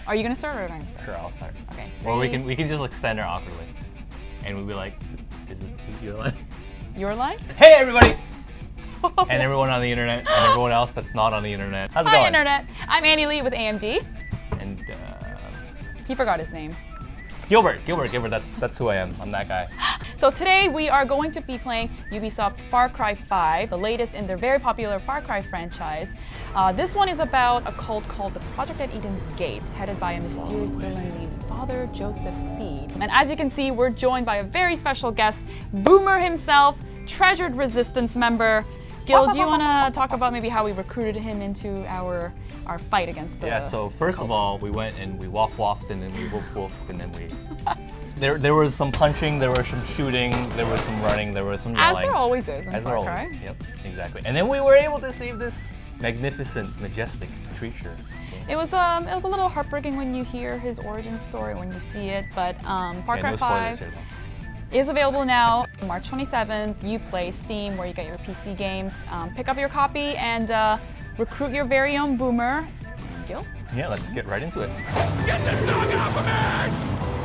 Are you gonna start or am I gonna start? Sure, I'll start. Okay. Or we can just like stand there awkwardly, and we'll be like, "Is it your line?" Your line? Hey everybody! And everyone on the internet, and everyone else that's not on the internet. How's it going? Hi internet. I'm Annie Lee with AMD. And He forgot his name. Gilbert. That's who I am. I'm that guy. So today we are going to be playing Ubisoft's Far Cry 5, the latest in their very popular Far Cry franchise. This one is about a cult called the Project at Eden's Gate, headed by a mysterious villain named Father Joseph Seed. And as you can see, we're joined by a very special guest, Boomer himself, treasured Resistance member. Gil, do you want to talk about maybe how we recruited him into our fight against the so first cult? of all, we went and we waffed and then we woofed and then we... There was some punching, there was some shooting, there was some running, there was some yelling. As there always is in Far Cry. Yep, exactly. And then we were able to save this magnificent, majestic creature. It was a little heartbreaking when you hear his origin story, when you see it, but Far Cry 5 is available now, March 27th. Uplay, Steam, where you get your PC games. Pick up your copy and recruit your very own Boomer. Gil? Yeah, let's get right into it. Get the dog off of me!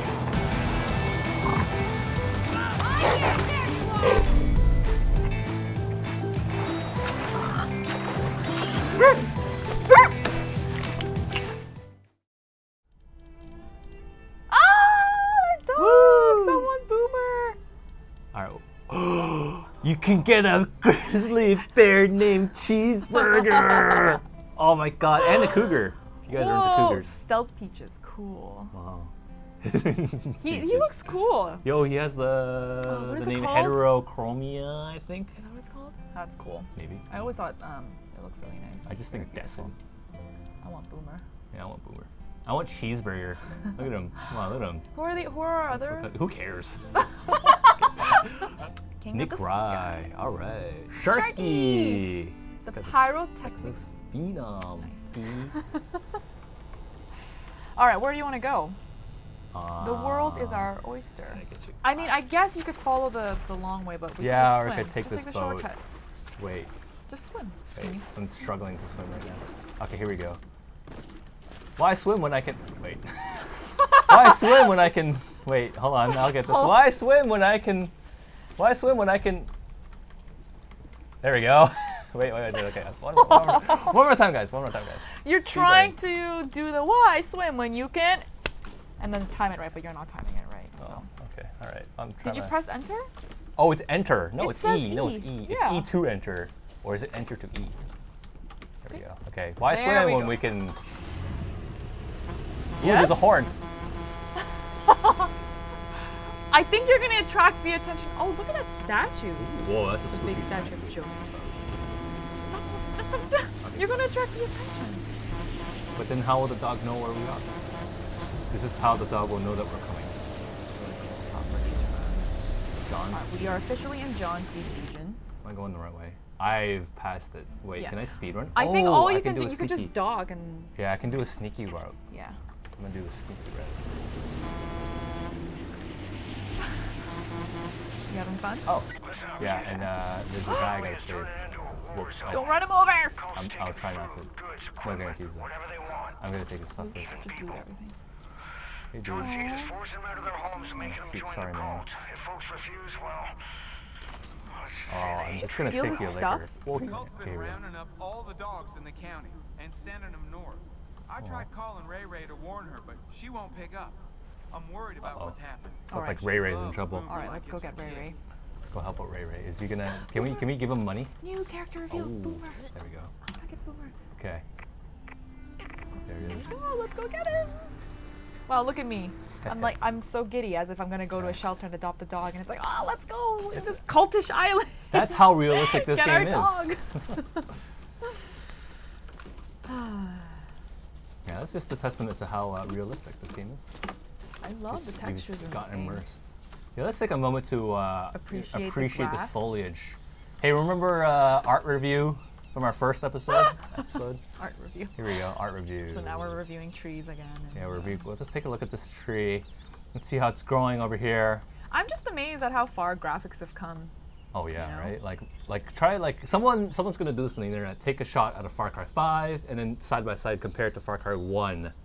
You can get a grizzly bear named Cheeseburger. Oh my god, and a cougar. You guys are into cougars. Stealth Peaches, cool. Wow. he looks cool. Yo, he has the name Heterochromia, I think. Is that what it's called? That's cool. Maybe. I always thought it looked really nice. I just think Decim. I want Boomer. Yeah, I want Boomer. I want Cheeseburger. Look at him. Come on, look at him. Who are our other? Who cares? King Nick of the Rye. Skies. All right. Sharky. The pyrotechnics phenom. All right, where do you want to go? The world is our oyster. I mean, I guess you could follow the long way, but we could just swim. Or I could take just this the boat. Shortcut. Wait. Just swim. Wait. I'm struggling to swim right now. Okay, here we go. Why swim when I can... Wait. Why swim when I can... Wait, hold on, I'll get this. Why swim when I can... Why swim when I can... There we go. wait, okay. One more time, guys. You're trying to do the why swim when you can... And then time it right, but you're not timing it right. So. Oh, okay, all right. Did you press enter? Oh, it's enter. No, it's says E. No, it's E. Yeah. It's E to enter. Or is it enter to E? There we go. Okay, why There swim we when go. we can... Ooh, Yes? there's a horn. I think you're gonna attract the attention. Oh, look at that statue. Whoa, that's a The big spooky. statue of Joseph. Stop. You're gonna attract the attention. But then how will the dog know where we are? This is how the dog will know that we're coming. John's. We are officially in John C's region. Am I going the right way? I've passed it. Wait, Yeah. can I speedrun? I think Oh, all I you can do, a you could just sneaky- dog and Yeah, I can do a sneaky route. yeah. I'm gonna do a sneaky route. You having fun? Oh, yeah, and there's a guy I gotta save. Whoops. Don't run him over! I'll try not to. No guarantees though. I'm gonna take his stuff first. Just loot everything. Hey, dude. Force them out of their homes and make them join Sorry, the man. cult. If folks refuse, well... Oh, I'm just gonna steal take his your stuff? liquor. The Okay, cult's been here we go. rounding up all the dogs in the county and sending them north. I tried calling Ray Ray to warn her, but she won't pick up. I'm worried about what's happened. So it's like Alright. Ray Ray's in trouble. Alright, let's go get Ray Ray. Let's go help out Ray Ray. Is he gonna? Can we give him money? New character reveal, Ooh, Boomer. there we go. Gotta get Boomer. Okay. There he is. Oh, let's go get him! Wow, look at me. I'm so giddy, as if I'm gonna go to a shelter and adopt a dog, and it's like, oh, let's go to this cultish island. That's how realistic this Get game our is. dog. Yeah, that's just a testament to how realistic this game is. I love the textures in We've this got game. immersed. Yeah, let's take a moment to Appreciate the appreciate this grass. foliage. Hey, remember art review from our first episode? Art review. Here we go, art review. So now we're reviewing trees again. And, Yeah, let's take a look at this tree. Let's see how it's growing over here. I'm just amazed at how far graphics have come. Oh yeah, You know? right? Like someone's gonna do this on the internet. Take a shot at a Far Cry 5 and then side by side compare it to Far Cry 1.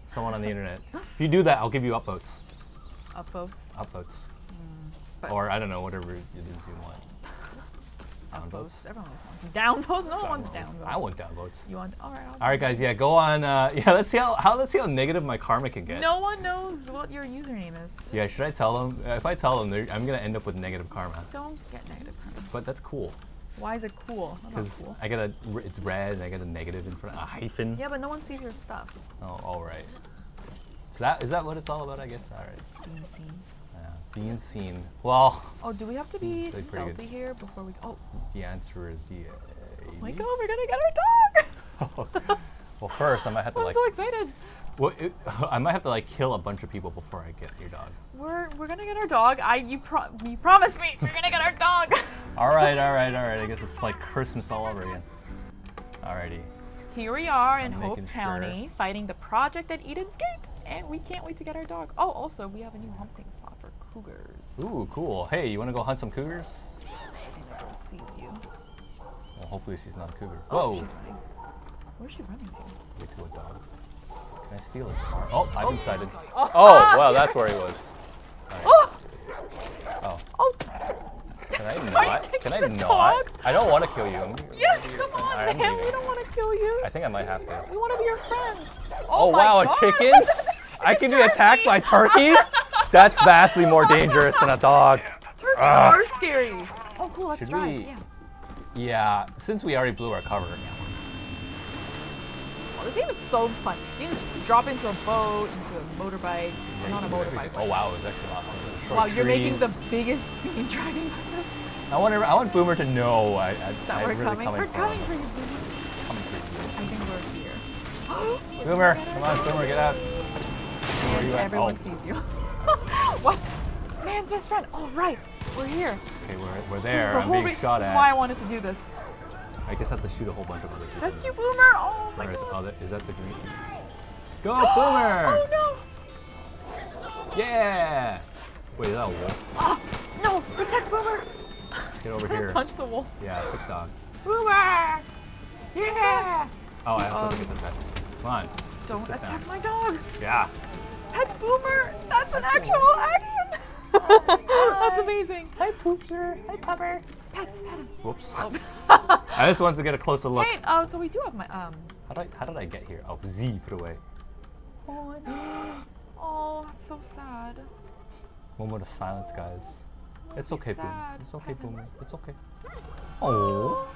Someone on the internet. If you do that, I'll give you upvotes. Upvotes. Upvotes. But Or I don't know, whatever it is you want. Downvotes. Everyone wants downvotes. No one wants downvotes. I want downvotes. You want? All right. All right, guys. Yeah, go on. Yeah, let's see how negative my karma can get. No one knows what your username is. Yeah, should I tell them? If I tell them, I'm gonna end up with negative karma. Don't get negative karma. But that's cool. Why is it cool? That's not Because cool. I get it's red and I get a negative in front, a hyphen. Yeah, but no one sees your stuff. Oh, all right. So is that what it's all about? I guess. All right. Being seen. Being seen. Well. Oh, do we have to be Pretty good. stealthy here before we? Oh. The answer is yeah. Oh my God, we're gonna get our dog! Well, first I might have to I'm so excited. Well, I might have to like kill a bunch of people before I get your dog. We're gonna get our dog. You promised me we're gonna get our dog. All right. I guess it's like Christmas all over again. Alrighty. Here we are in I'm Hope making County fighting the project at Eden's Gate, and we can't wait to get our dog. Oh, also we have a new hunting spot for cougars. Ooh, cool. Hey, you want to go hunt some cougars? Girl sees you. Well, hopefully she's not a cougar. Oh, Whoa. she's running. Where's she running to? Get to a dog. Can I steal his car? Oh, I've been sighted. Oh, Oh, wow, that's where he was. Right. Oh! Oh. Oh! Can I Are you not? kicking Can I the not? dog? I don't want to kill you. Yes, come on, Alright, I'm man. leaving. We don't want to kill you. I think I might have to. We want to be your friend. Oh, my wow, God. a chicken? I can be attacked by turkeys? That's vastly more dangerous than a dog. Turkeys are scary. Oh, cool. Let's Should try. we- Yeah. Yeah, since we already blew our cover. Oh, this game is so fun. You can just drop into a boat, into a motorbike. Well, not a motorbike. Oh, wow, it was actually a lot fun. Short Wow, you're making the trees. biggest scene driving by this. I want Boomer to know That I'm we're really coming. We're for coming him. for you, Boomer. Coming for I think we're here. you. Boomer, come on, Boomer, get out. Where are And you at? everyone Oh. sees you. What? Man's best friend. All right, we're here. Okay, we're This there. is the I'm whole being shot This at. is why I wanted to do this. I guess I have to shoot a whole bunch of other people. Rescue Boomer. Oh my Where is, God. is that the green? Go, Boomer! Oh Yeah! Wait, is that a wolf? no. Oh, no. Protect Boomer. Get over here. Punch the wolf. Yeah, quick dog. Boomer. Yeah. Oh, I have to get the pet. Come on. Don't sit attack down. my dog. Yeah. Pet Boomer. That's an actual action. That's amazing. Hi, Poopster. Hi, Pupper. Pet him. Whoops. Oh. I just wanted to get a closer look. Hey, so we do have my How did I get here? Oh, Z, put away. Oh, that's so sad. Moment of silence, guys. It's be okay, Boomer. sad. It's okay, Pet him. Boomer. It's okay. Oh.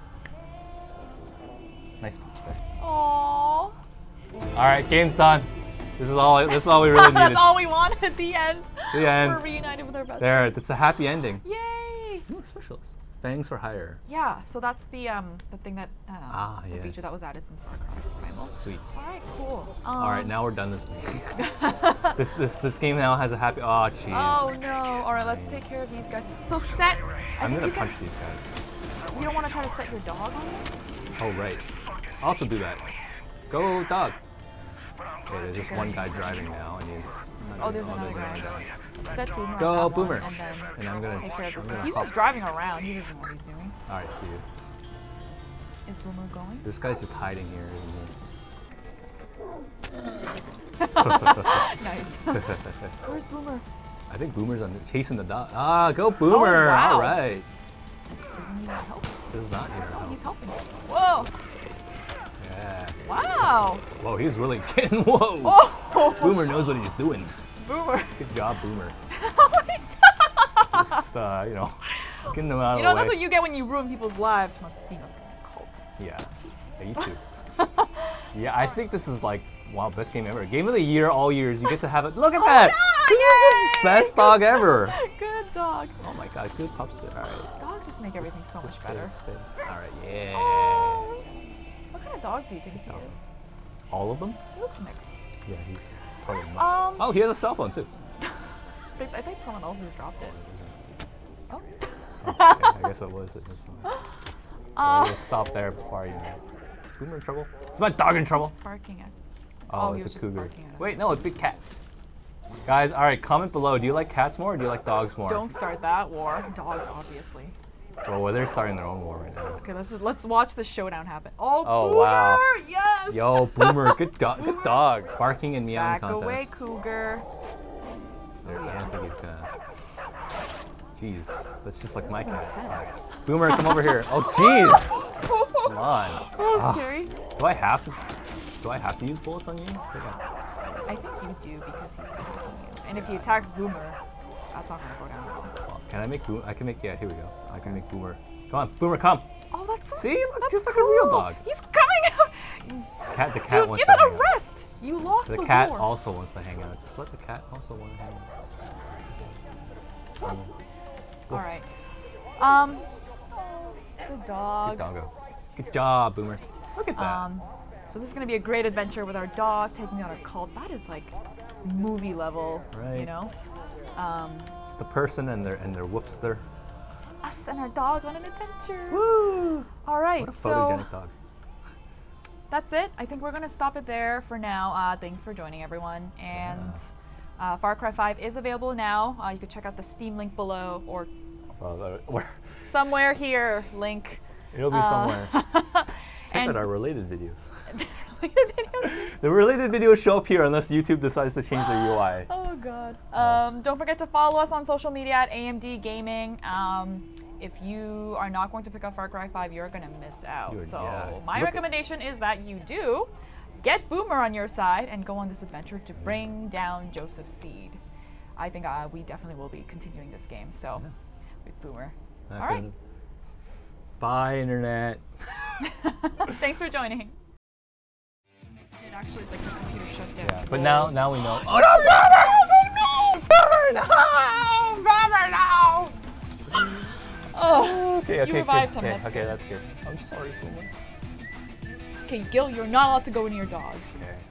Nice pops there. Aww. All right, game's done. This is all we really needed. That's all we wanted at the end. The end. We're reunited with our best There, it's a happy ending. Yay! Ooh, specialist. Thanks for hire. Yeah, so that's the thing that the yes. feature that was added since Far Cry Primal. Sweet. All right, cool. All right, now we're done this game now has a happy. Oh, jeez. Oh no! All right, let's take care of these guys. So set. I'm gonna you punch these guys. You don't want to try to set your dog on it? Oh right. Also do that. Go dog. Okay, there's just one guy driving now, and he's. Oh, there's another guy. Set Boomer. Go, on that one, Boomer. And then And I'm gonna. take care of this I'm guy. gonna He's hop- just driving around. He doesn't know what he's doing. All right, see you. Is Boomer going? This guy's just hiding here, Nice. Where's Boomer? I think Boomer's chasing the dog. Ah, go Boomer! wow. All right. Doesn't he need help? Does not need our Oh, help. he's helping. Whoa! Yeah. Wow! Whoa, he's really getting. Whoa. Oh! Boomer knows what he's doing. Boomer! Good job, Boomer. Oh my God! Just getting them out You of know, the that's way. what you get when you ruin people's lives from being a cult. Yeah. Yeah, you too. Yeah, I think this is like, wow, best game ever. Game of the year, all years. You get to have it. Look at that! Oh, yay! Best dog ever. Good dog. Oh my god, good pups there. All right. Dogs just make everything so much Stay, better. stay. All right, yeah. Oh. What kind of dog do you think he is? All of them? He looks mixed. Yeah, he's probably not. Oh, he has a cell phone too. I think someone else just dropped it. Oh. Okay, I guess it was. We'll stop there before you know. Boomer in trouble? Is my dog in trouble? Barking at. Oh, he it's was a just cougar. barking at us. Wait, no, it's a big cat. Guys, all right, comment below. Do you like cats more or do you like dogs more? Don't start that war. Dogs, obviously. Well, they're starting their own war right now. Okay, let's watch the showdown happen. Oh, Oh, Boomer! wow. Yes! Yo, Boomer, good dog. Barking and meowing Back away, contest. Cougar. There, I don't think he's gonna. Jeez, that's just like my cat. Boomer, come over here. Oh, jeez. Come on. That was scary. Do I have to use bullets on you? I think you do because he's attacking you. And if he attacks Boomer, that's not gonna go down well. Can I make Boomer? I can make. Yeah, here we go. I can make Boomer. Come on, Boomer, come. Oh, that's so See, look, that's just like a cool. real dog. He's coming out. The cat Dude, wants give to it hang a out. rest. You lost The the cat war. also wants to hang out. Just let the cat also want to hang out. All right. Good dog. Good doggo. Good job, Boomer. Look at that. So this is gonna be a great adventure with our dog taking out a cult. That is like movie level, Right. you know. It's the person and their whoopster. Just us and our dog on an adventure. Woo! All right, What a so photogenic dog. that's it. I think we're gonna stop it there for now. Thanks for joining, everyone. And Far Cry 5 is available now. You can check out the Steam link below or somewhere here. Link. It'll be somewhere. Check and out our related videos. related videos. The related videos show up here unless YouTube decides to change their UI. Oh god. Don't forget to follow us on social media at AMD Gaming. If you are not going to pick up Far Cry 5, you're gonna miss out. My recommendation is that you do get Boomer on your side and go on this adventure to bring down Joseph Seed. I think we definitely will be continuing this game. So with Boomer. All right. Bye, internet. Thanks for joining. It actually, like, the computer shut down. Yeah, but now we know. Oh no, Boomer! No! Boomer, no! Oh, okay, you revived him. Okay, That's okay, good. that's good. I'm sorry, Boomer. Okay, Gil, you're not allowed to go near your dogs. Okay.